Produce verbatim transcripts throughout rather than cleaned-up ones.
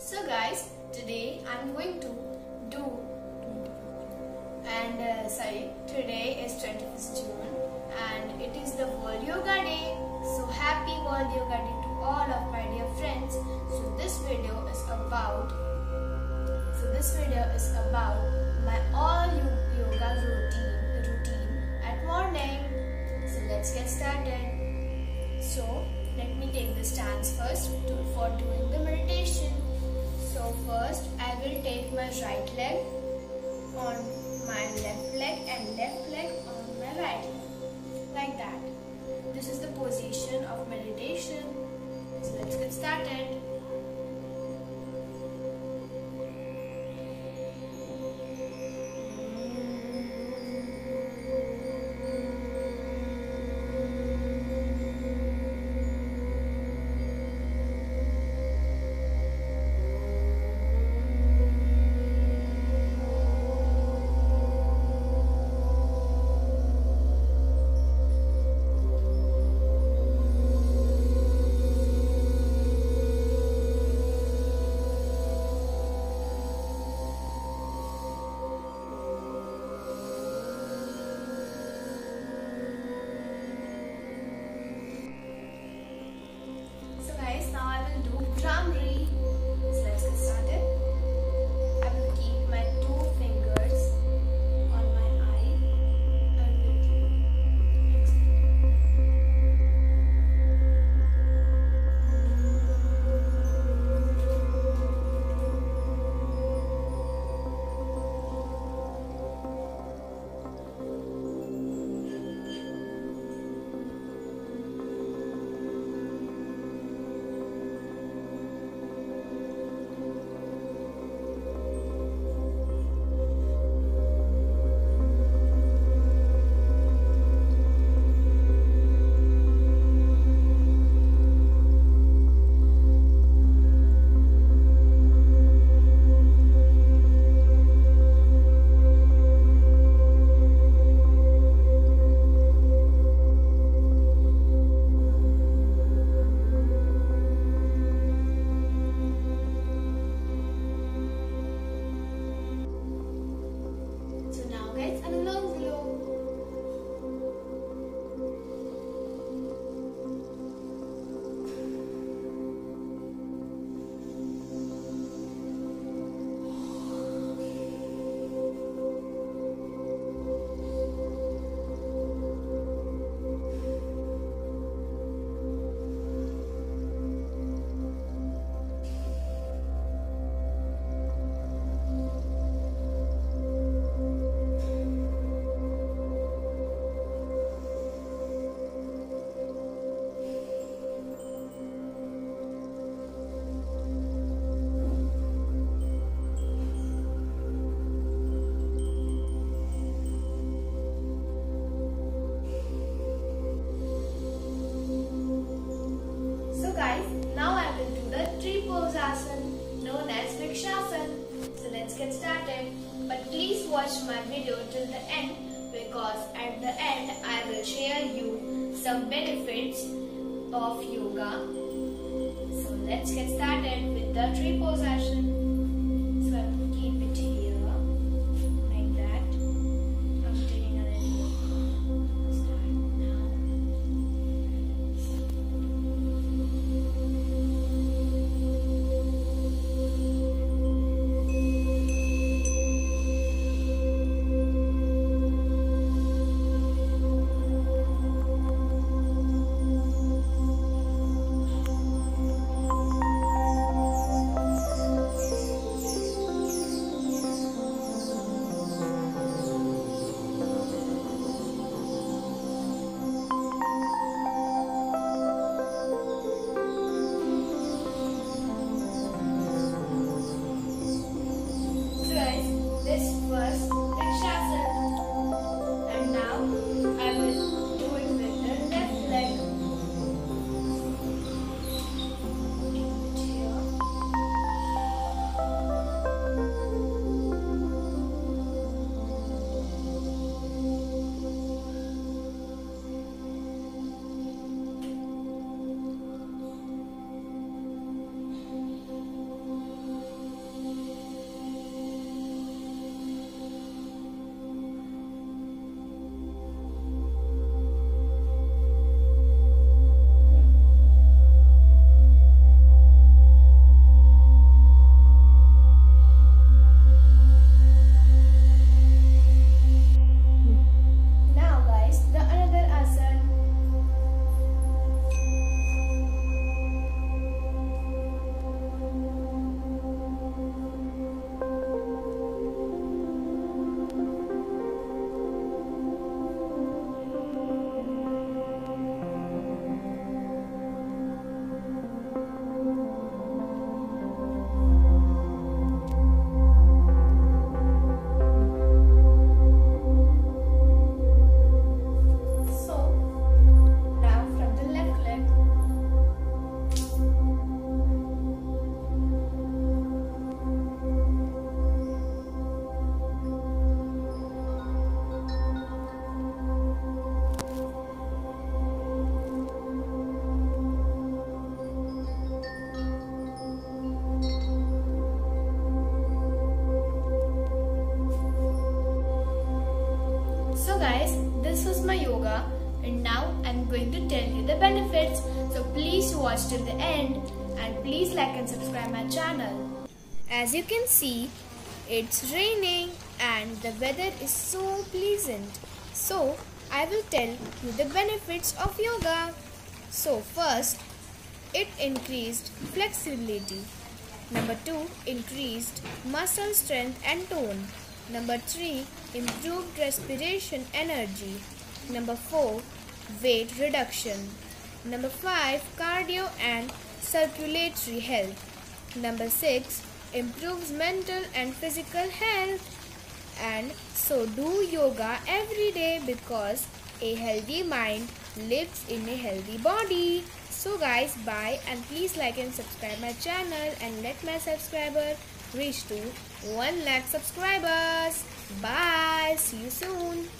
So guys, today I'm going to do and uh, sorry, today is twenty-fifth June and it is the World Yoga Day. So happy World Yoga Day to all of my dear friends. So this video is about so this video is about my all yoga routine routine at morning. So let's get started. So let me take the stance first to, for doing the meditation. So first I will take my right leg on my left leg and left leg on my right leg. Like that. This is the position of meditation. So let's get started. Now I will do Bhramari. So let's get started. I will keep my two fingers on my eye and will known as Vrikshasana. So let's get started. But please watch my video till the end because at the end I will share you some benefits of yoga. So let's get started with the tree pose asana. So I will keep it here like that. I'm taking a little start now. was my yoga, and now I'm going to tell you the benefits. So please watch till the end and please like and subscribe my channel. As you can see, it's raining and the weather is so pleasant. So I will tell you the benefits of yoga. So first, it increased flexibility. Number two, increased muscle strength and tone. Number three, improved respiration energy. Number four, weight reduction. Number five, cardio and circulatory health. Number six, improves mental and physical health. And so do yoga every day because a healthy mind lives in a healthy body. So guys, bye and please like and subscribe my channel and let my subscriber reach to one lakh subscribers. Bye. See you soon.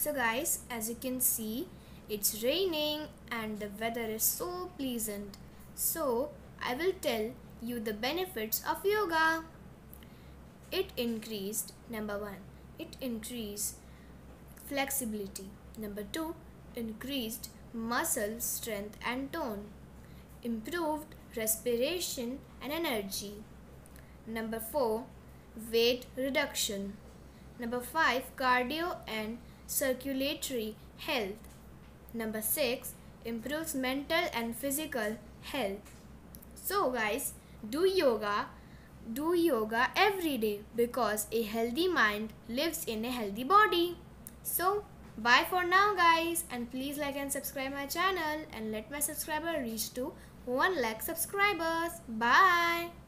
So guys, as you can see, it's raining and the weather is so pleasant. So I will tell you the benefits of yoga. It increased, number one, it increased flexibility. Number two, increased muscle strength and tone. Improved respiration and energy. Number four, weight reduction. Number five, cardio and circulatory health. Number six, improves mental and physical health. So guys, do yoga, do yoga every day because a healthy mind lives in a healthy body. So bye for now guys, and please like and subscribe my channel and let my subscriber reach to one lakh subscribers. Bye.